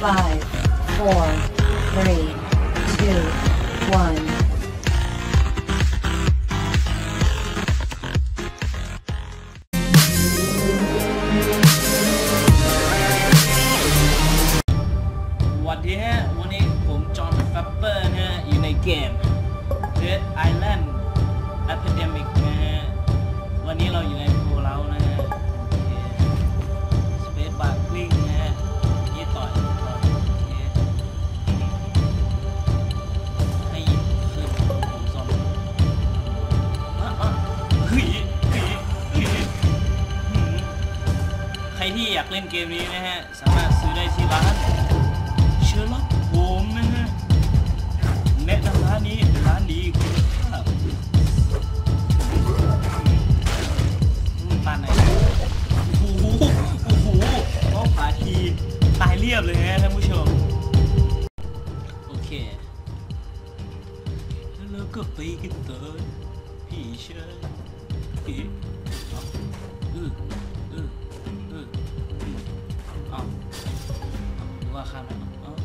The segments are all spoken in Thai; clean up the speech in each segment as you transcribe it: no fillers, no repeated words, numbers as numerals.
5 4 3 2 1 วันนี้วันนี้ผมจอห์นแฟปเปอร์นะฮะอยู่ในเกม Dead Island Epidemic นะฮะวันนี้เราอยู่ในโพลานะฮะสเปซบาร์กลิ้งนะฮะนี่ต่อยให้ยิงขึ้นซอมใครที่อยากเล่นเกมนี้นะฮะสามารถซื้อได้ที่ร้านเชอร์ล็อกโฮมนะฮะแนะนำร้านนี้ร้านดีคุณภาพปานไหนโอ้โหเขาผาทีตายเรียบเลยฮะท่านผู้ชมโอเคแล้วก็ไปกันต่อพี่เชอร์พี่ว่าข้ามไป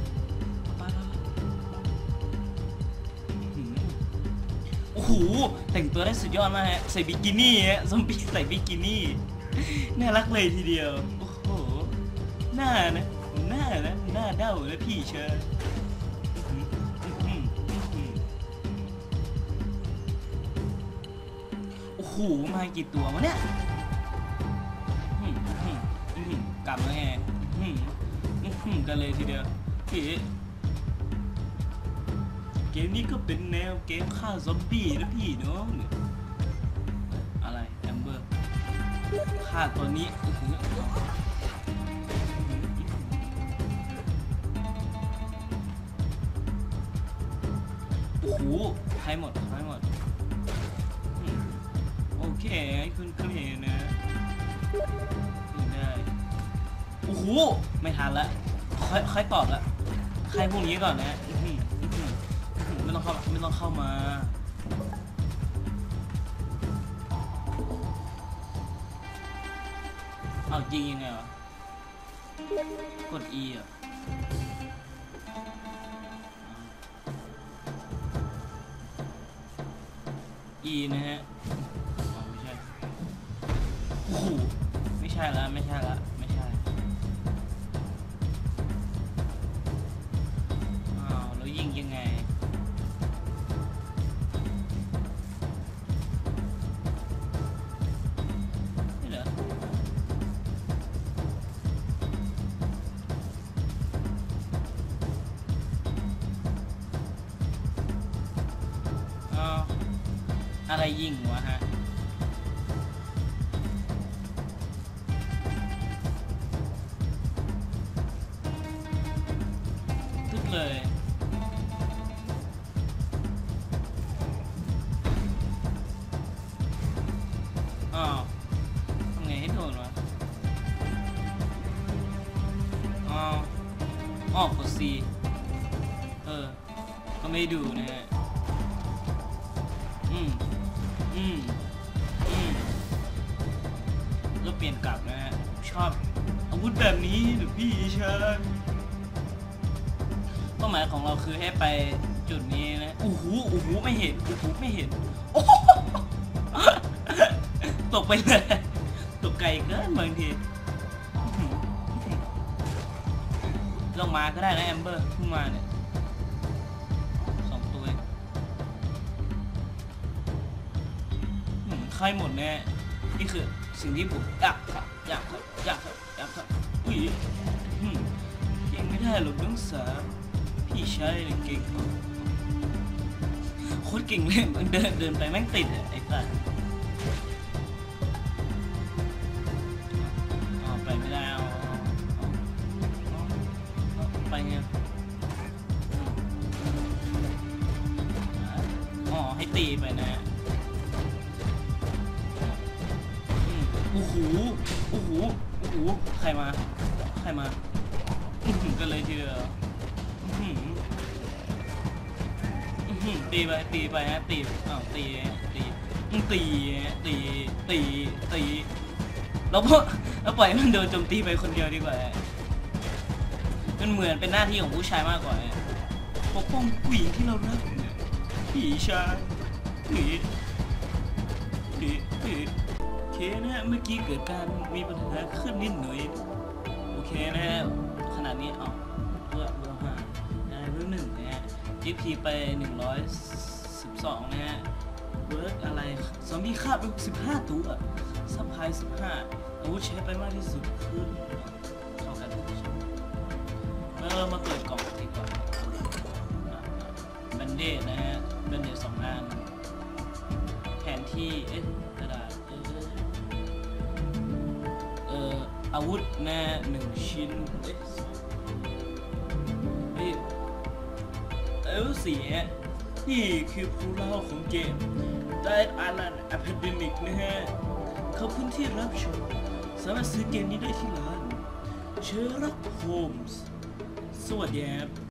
โอ้โหแต่งตัวได้สุดยอดมากฮะใส่บิกินี่ฮะซอมบี้ใส่บิกินี่น่ารักเลยทีเดียวโอ้โหหน้าเด้าแล้วพี่เชอโอ้โหมากี่ตัววะเนี่ยกลับมาไงกันเลยทีเดียวเกมนี้ก็เป็นแนวเกมฆ่าซอมบี้นะพี่เนาะอะไรแอมเบอร์ฆ่าตัวนี้โอ้โหให้หมดโอเคให้คุณเคลียร์นะได้โอ้โหไม่ทันละค่อยตอบละใครพวกนี้ก่อนนะไม่ต้องเข้ามาเอาจริงยังไงวะกด E อ่ะE นะฮะไม่ใช่โอ้โหไม่ใช่ละแล้วยิงยังไงนี่เหรออะไรยิงวะฮะตึ๊ดเลยทำไงให้โดนวะกด C ก็ไม่ดูนะฮะก็เปลี่ยนกลับนะฮะชอบอาวุธแบบนี้หรือพี่เชิญเป้าหมายของเราคือให้ไปจุดนี้นะโอ้โหไม่เห็นโอ้ตกไปเลยตกไกลเกินบางทีลงมาก็ได้นะแอมเบอร์ขึ้นมาเนี่ย2 ตัวใครหมดแน่นี่คือสิ่งที่ผมอยากครับอุ้ยยังไม่ได้หรอกน้องสาวพี่ชายเก่งโคตรเก่งเลยมันเดินไปแม่งติดไอ้ตาไปไม่ได้ไปไงให้ตีไปนะโอ้โหใครมากันเลยทีเดียวตีไปฮะตีแล้วปล่อยมันโดนโจมตีไปคนเดียวดีกว่ามันเหมือนเป็นหน้าที่ของผู้ชายมากกว่าเนี่ยปกป้องผู้หญิงที่เรารักเนี่ยพี่ชายพี่โอเคนะฮะเมื่อกี้เกิดการมีปัญหาขึ้นนิดหน่อยโอเคนะฮะขนาดนี้เพื่อเบอร์5นะเบอร์1นะฮะ EP ไป112นะฮะเวิร์กอะไรซอมบี้ฆ่าไป15ตัวซัพพลาย15อาวุธใช้ไปมากที่สุดคือเท่ากันมาเปิดกล่องดีกว่าแบนเดตนะฮะแบนเดต2 อันแผนที่กระดาษอาวุธนะ1 ชิ้น4นี่คือผู้เล่าของเกม Dead Island Epidemic นะฮะขอบคุณที่รับชมสามารถซื้อเกมนี้ได้ที่ร้านเชอร์ล็อกโฮมส์สวัสดีครับ